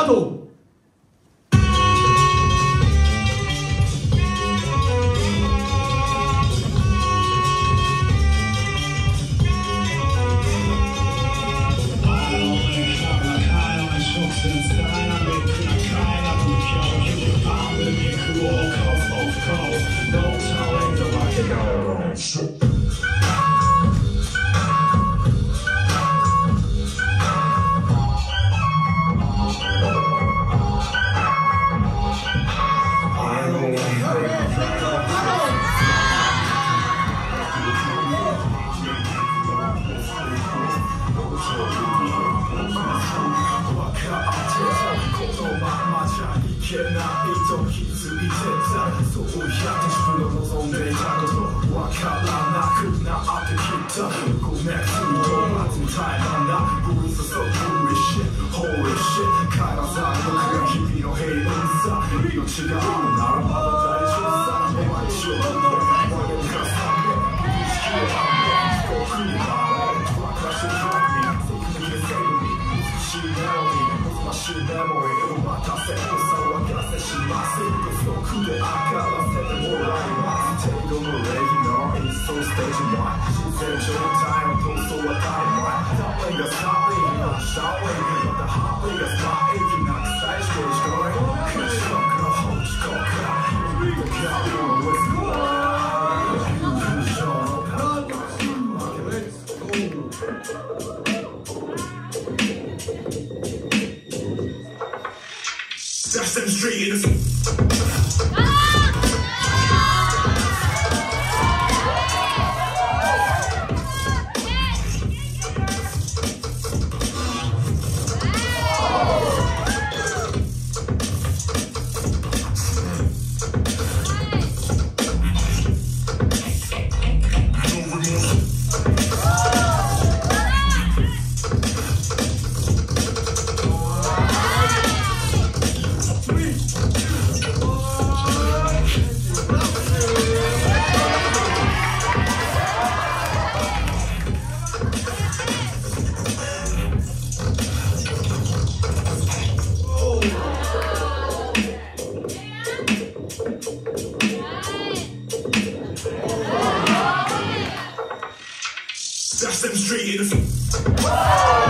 ト。 けないと気づいてた、そうやって自分の望んでいたことわからなくなってきた。ごめん、待つタイムな降り注ぐ Holy shit Holy shit 体さ僕が日々の平穏さ命があるならまだ大丈夫さ。お前一生懸命我に重ね意識を半分遠くに回れ分からして Drag me Take me to save me 美しいメロディー難しいメモリーお待たせお騒がせします不足で明らせてもらいます程度の礼儀のインストステージ前自然状態の闘争は当たり前ダウンがスターリングシャウリングまたハーリーがスパイキなく最初にしこれクショックの本気こから指が変わるの Let's go Dash them straight in the Dash them straight in the